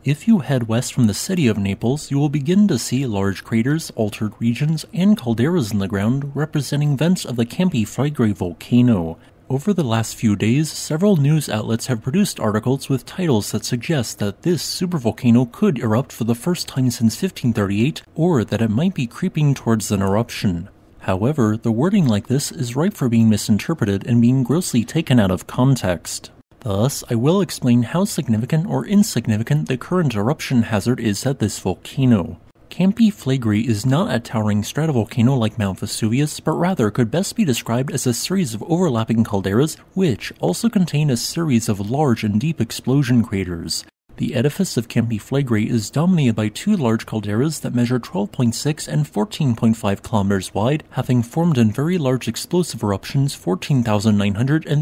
If you head west from the city of Naples, you will begin to see large craters, altered regions, and calderas in the ground representing vents of the Campi Flegrei volcano. Over the last few days, several news outlets have produced articles with titles that suggest that this supervolcano could erupt for the first time since 1538, or that it might be creeping towards an eruption. However, the wording like this is ripe for being misinterpreted and being grossly taken out of context. Thus, I will explain how significant or insignificant the current eruption hazard is at this volcano. Campi Flegrei is not a towering stratovolcano like Mount Vesuvius, but rather could best be described as a series of overlapping calderas, which also contain a series of large and deep explosion craters. The edifice of Campi Flegrei is dominated by two large calderas that measure 12.6 and 14.5 kilometers wide, having formed in very large explosive eruptions 14,900 and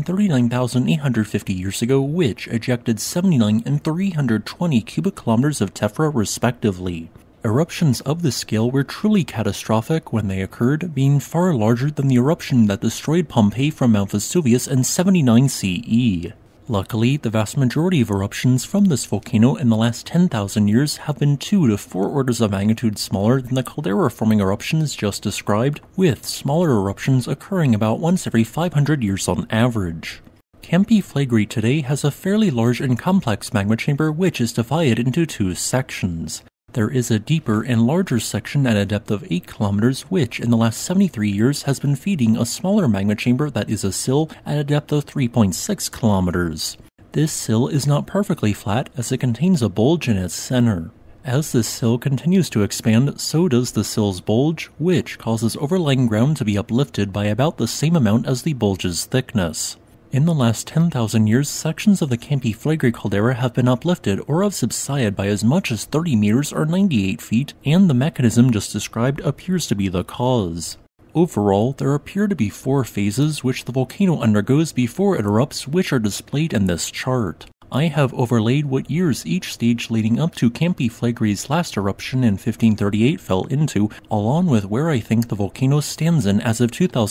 39,850 years ago, which ejected 79 and 320 cubic kilometers of tephra respectively. Eruptions of this scale were truly catastrophic when they occurred, being far larger than the eruption that destroyed Pompeii from Mount Vesuvius in 79 CE. Luckily, the vast majority of eruptions from this volcano in the last 10,000 years have been 2 to 4 orders of magnitude smaller than the caldera-forming eruptions just described, with smaller eruptions occurring about once every 500 years on average. Campi Flegrei today has a fairly large and complex magma chamber which is divided into two sections. There is a deeper and larger section at a depth of 8 kilometers which in the last 73 years has been feeding a smaller magma chamber that is a sill at a depth of 3.6 kilometers. This sill is not perfectly flat as it contains a bulge in its center. As this sill continues to expand, so does the sill's bulge, which causes overlying ground to be uplifted by about the same amount as the bulge's thickness. In the last 10,000 years, sections of the Campi Flegrei caldera have been uplifted or have subsided by as much as 30 meters or 98 feet, and the mechanism just described appears to be the cause. Overall, there appear to be 4 phases which the volcano undergoes before it erupts, which are displayed in this chart. I have overlaid what years each stage leading up to Campi Flegrei's last eruption in 1538 fell into, along with where I think the volcano stands in as of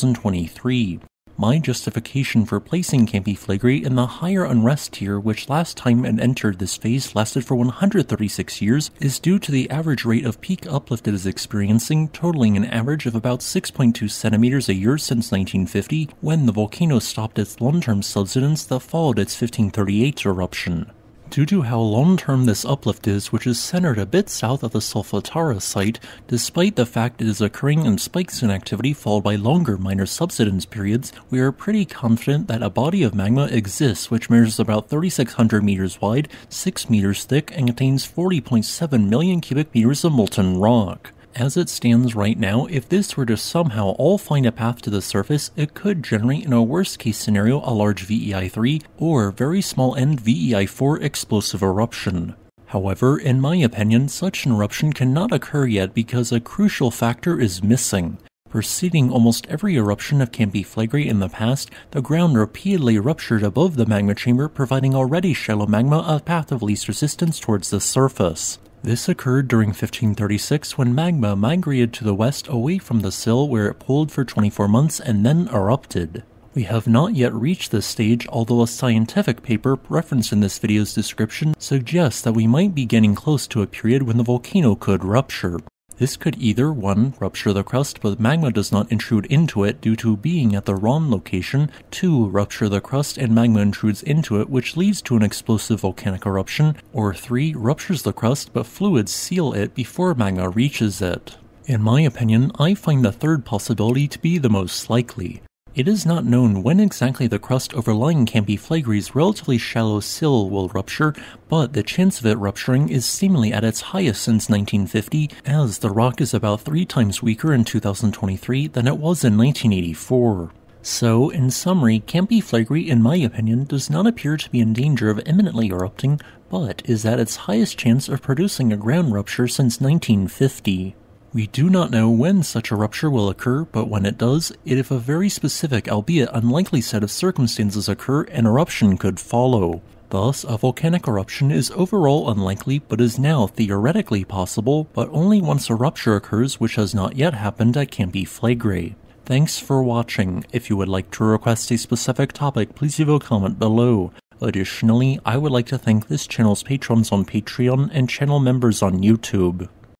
2023. My justification for placing Campi Flegrei in the higher unrest tier, which last time it entered this phase lasted for 136 years, is due to the average rate of peak uplift it is experiencing, totaling an average of about 6.2 centimeters a year since 1950, when the volcano stopped its long-term subsidence that followed its 1538 eruption. Due to how long-term this uplift is, which is centered a bit south of the Solfatara site, despite the fact it is occurring in spikes in activity followed by longer minor subsidence periods, we are pretty confident that a body of magma exists which measures about 3,600 meters wide, 6 meters thick, and contains 40.7 million cubic meters of molten rock. As it stands right now, if this were to somehow all find a path to the surface, it could generate in a worst case scenario a large VEI-3 or very small end VEI-4 explosive eruption. However, in my opinion, such an eruption cannot occur yet because a crucial factor is missing. Preceding almost every eruption of Campi Flegrei in the past, the ground repeatedly ruptured above the magma chamber, providing already shallow magma a path of least resistance towards the surface. This occurred during 1536 when magma migrated to the west away from the sill where it pooled for 24 months and then erupted. We have not yet reached this stage, although a scientific paper referenced in this video's description suggests that we might be getting close to a period when the volcano could rupture. This could either 1. Rupture the crust but magma does not intrude into it due to being at the wrong location, 2. Rupture the crust and magma intrudes into it which leads to an explosive volcanic eruption, or 3. Ruptures the crust but fluids seal it before magma reaches it. In my opinion, I find the third possibility to be the most likely. It is not known when exactly the crust overlying Campi Flegrei's relatively shallow sill will rupture, but the chance of it rupturing is seemingly at its highest since 1950, as the rock is about 3 times weaker in 2023 than it was in 1984. So, in summary, Campi Flegrei, in my opinion, does not appear to be in danger of imminently erupting, but is at its highest chance of producing a ground rupture since 1950. We do not know when such a rupture will occur, but when it does, if a very specific albeit unlikely set of circumstances occur, an eruption could follow. Thus, a volcanic eruption is overall unlikely but is now theoretically possible, but only once a rupture occurs, which has not yet happened at Campi Flegrei. Thanks for watching. If you would like to request a specific topic, please leave a comment below. Additionally, I would like to thank this channel's patrons on Patreon and channel members on YouTube.